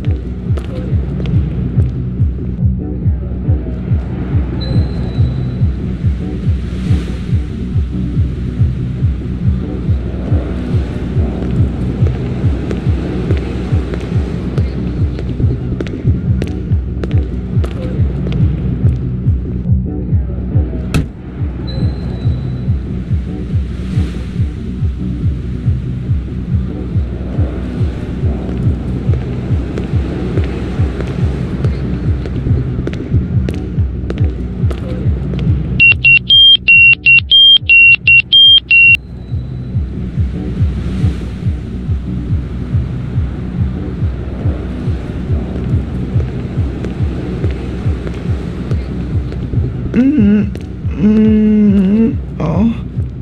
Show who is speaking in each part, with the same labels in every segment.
Speaker 1: Oh.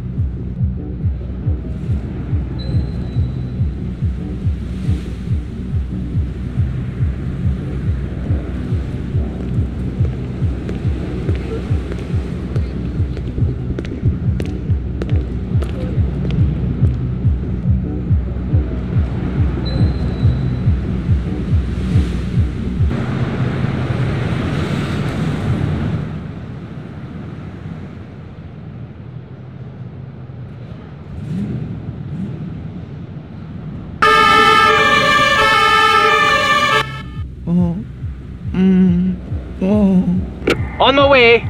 Speaker 2: On my way.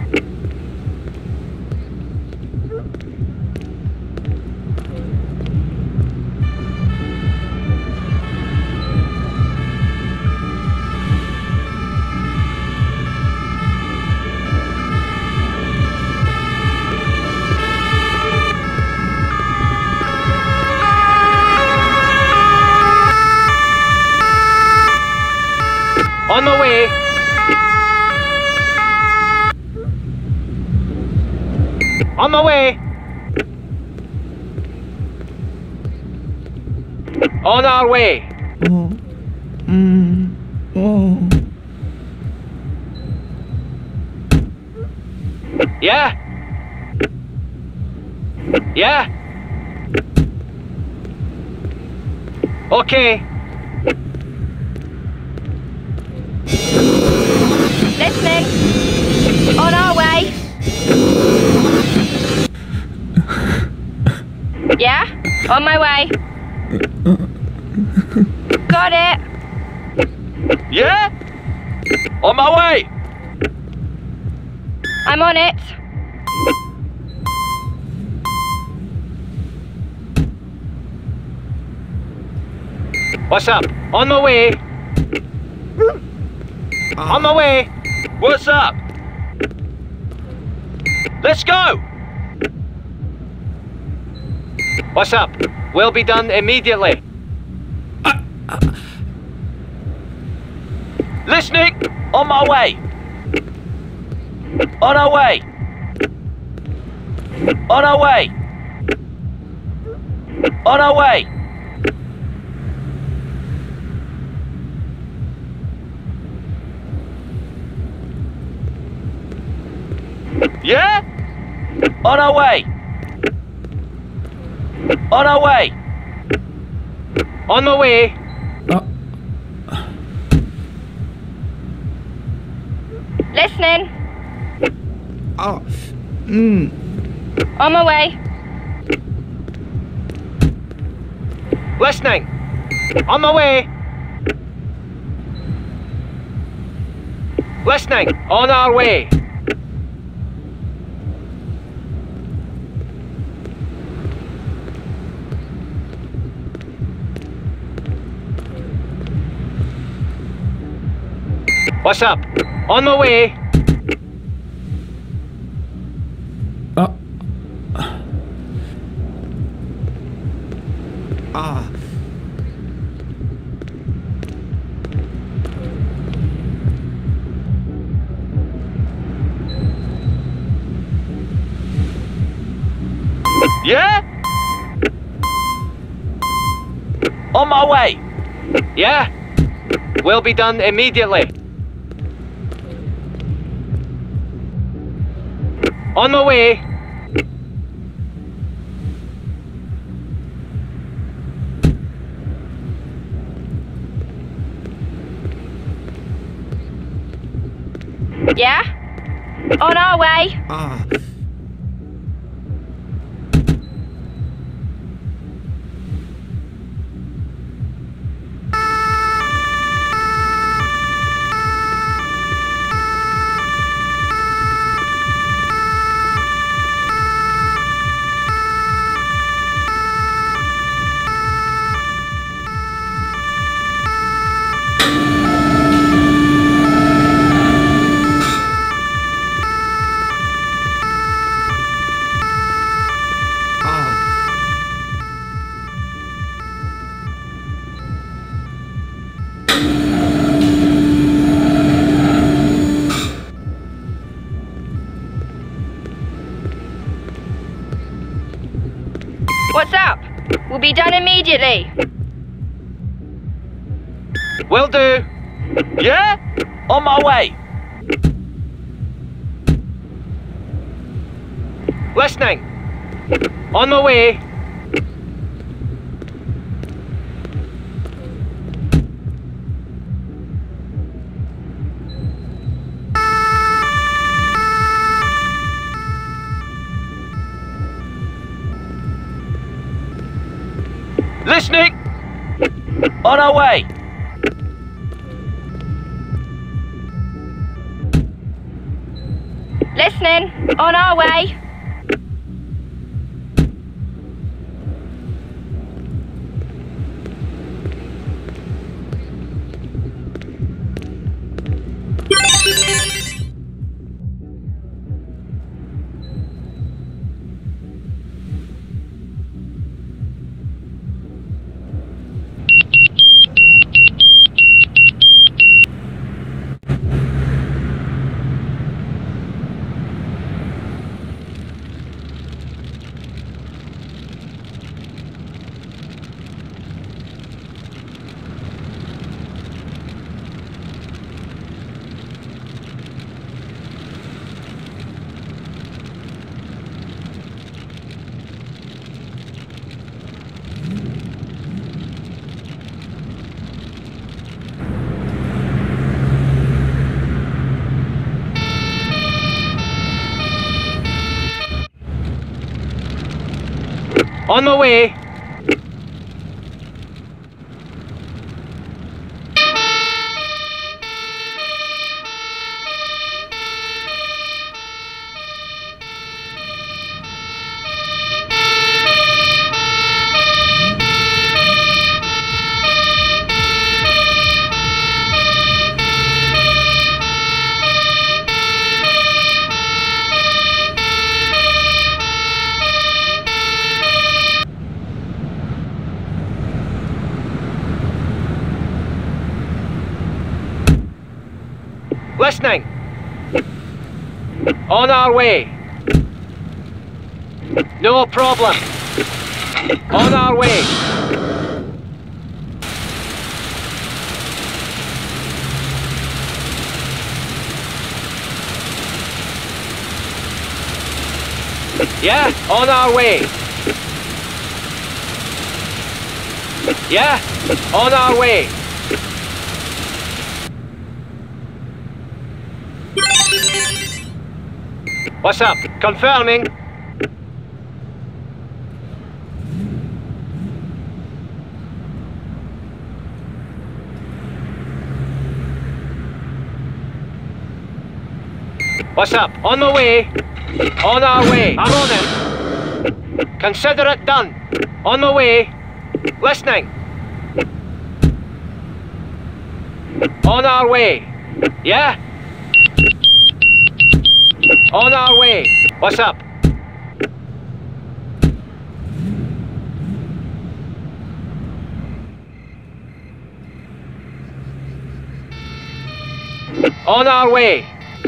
Speaker 2: On my way. On my way. On our way. Yeah? Yeah? Okay.
Speaker 3: Listening. On our way. Yeah? On my way. Got it.
Speaker 2: Yeah? On my way.
Speaker 3: I'm on it.
Speaker 2: What's up? On my way. On my way. What's up? Let's go. What's up? Will be done immediately. Listening. On my way. On our way. On our way. On our way. Yeah? On our way. On our way. On my way.
Speaker 3: Listening. On my way.
Speaker 2: Listening. On my way. Listening. On our way. What's up? On my way. Yeah? On my way. Yeah? Will be done immediately. On my way.
Speaker 3: Yeah? On our way.
Speaker 1: Ah.
Speaker 3: What's up? We'll be done immediately.
Speaker 2: Will do. Yeah? On my way. Listening. On my way. Listening. On our way.
Speaker 3: Listening. On our way.
Speaker 2: On my way. Listening. On our way. No problem. On our way. Yeah, on our way. Yeah, on our way. What's up? Confirming. What's up? On the way. On our way. I'm on it. Consider it done. On the way. Listening. On our way. Yeah? On our way. What's up? On our way.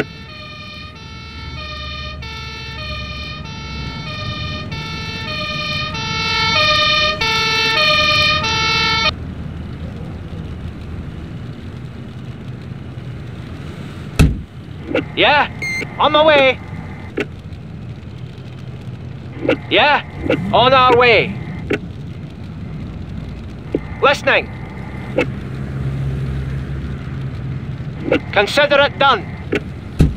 Speaker 2: Yeah, on my way. Yeah, on our way. Listening. Consider it done.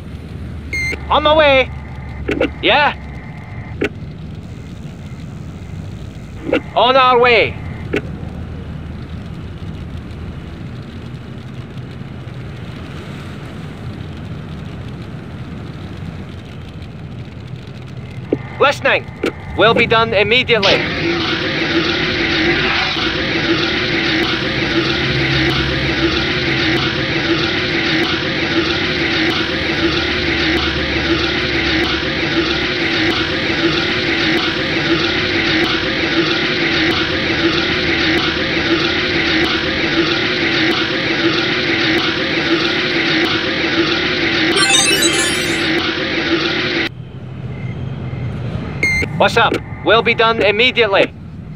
Speaker 2: On my way. Yeah? On our way. Listening. Will be done immediately. What's up? Will be done immediately.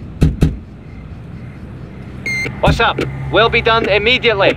Speaker 2: What's up? Will be done immediately.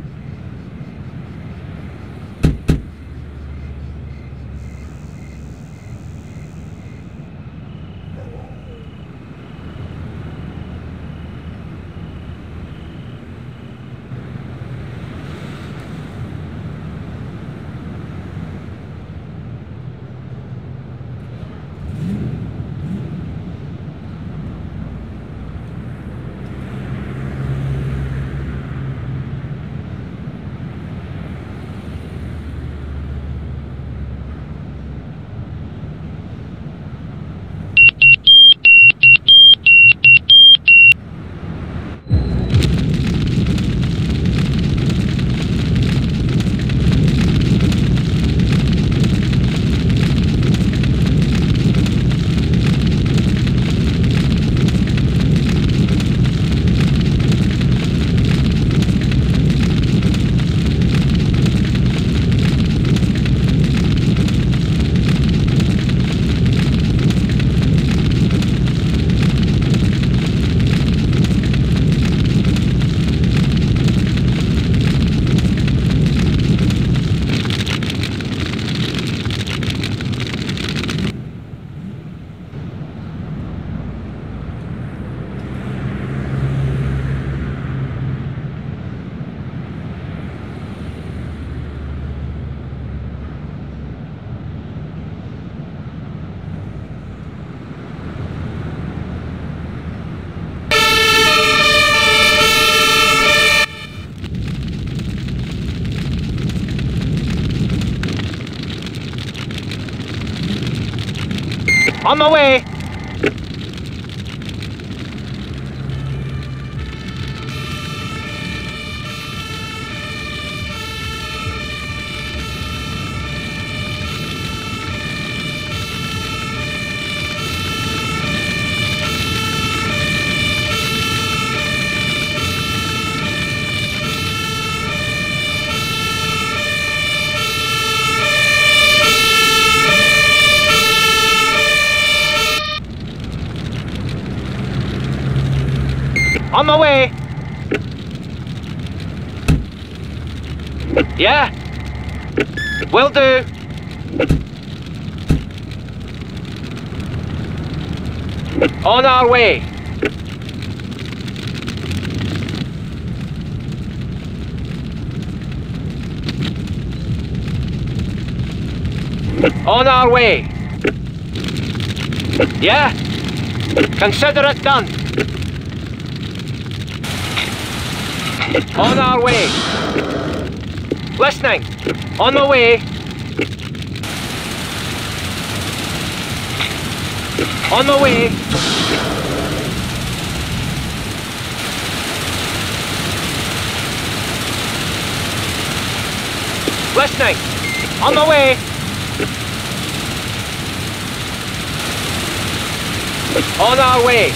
Speaker 2: On my way. On my way. Yeah. Will do. On our way. On our way. Yeah. Consider it done. On our way. Listening. On the way. On the way. Listening. On the way. On our way.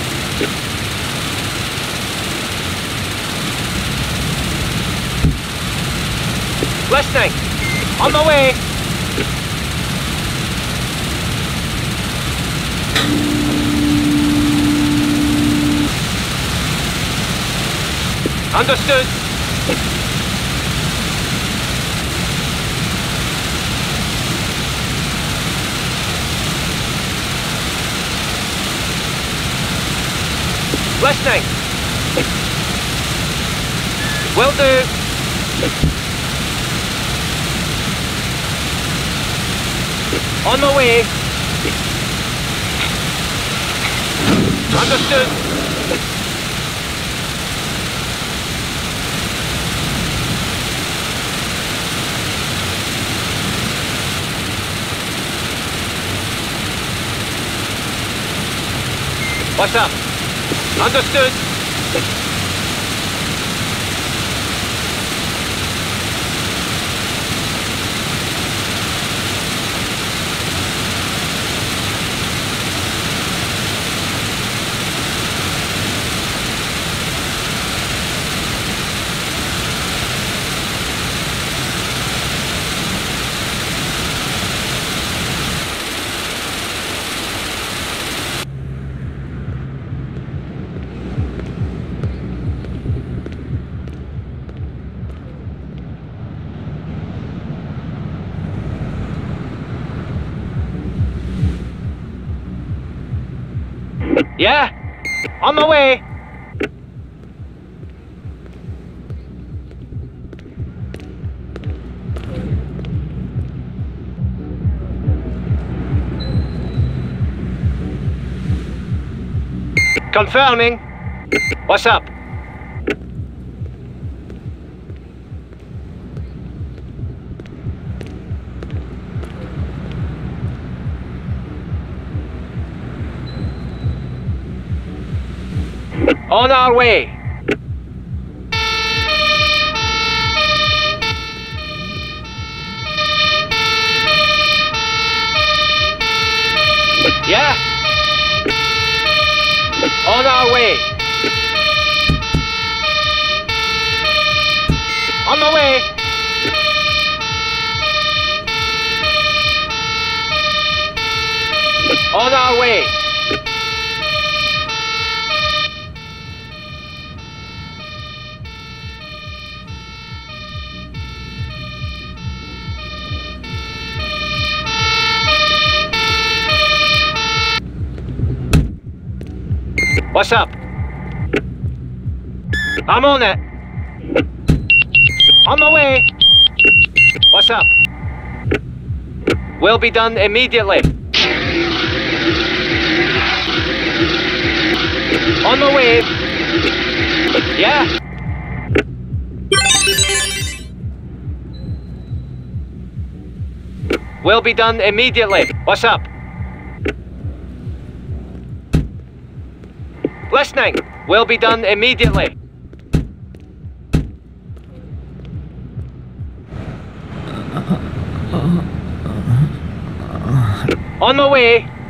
Speaker 2: Listening. On the way. Understood. Listening. Will do. On the way. Understood. What's up? Understood. Yeah? On the way! Confirming. What's up? On our way. Yeah? On our way. On the way. On our way. What's up? I'm on it. On the way. What's up? Will be done immediately. On the way. Yeah. Will be done immediately. What's up? Listening. Will be done immediately. On the way.